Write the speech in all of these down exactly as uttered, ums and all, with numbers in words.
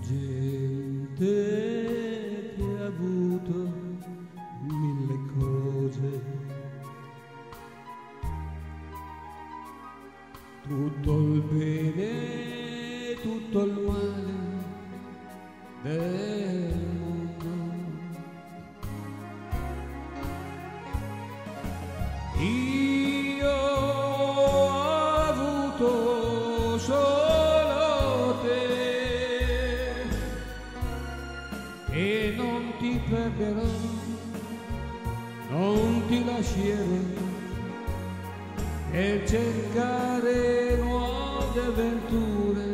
gente che ha avuto mille cose, tutto il bene, tutto il male del mondo. Io ho avuto solo te e non ti perderò, non ti lascerò per cercare nuove avventure.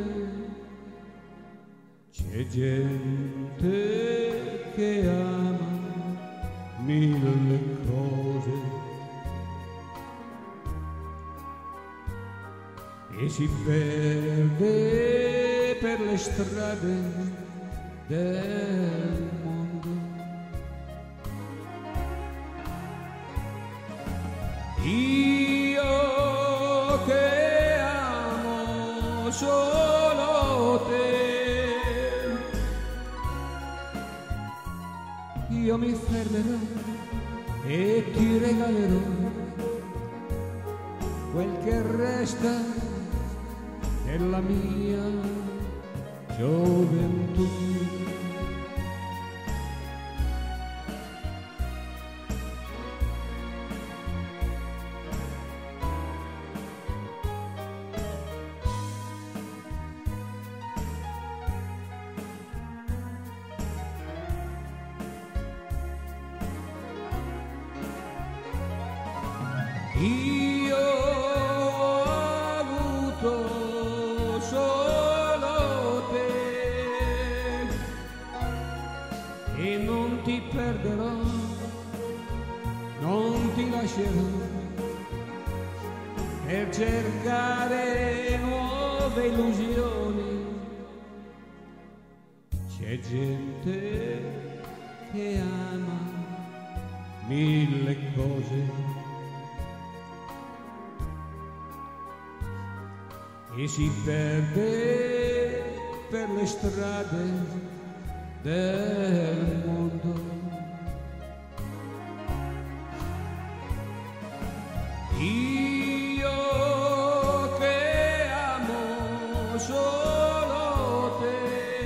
C'è gente che ama mille cose e si perde per le strade del mondo. Io che amo solo te, io mi fermerò e ti regalerò quel che resta della mia gioventù. Io ho avuto solo te e non ti perderò, non ti lascerò per cercare nuove illusioni. C'è gente che ama mille cose e si perde per le strade del mondo. Io che amo solo te,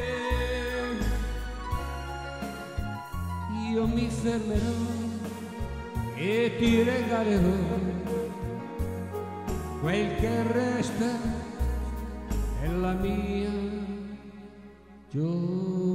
io mi fermerò e ti regalerò quel che resta è la mia gioventù.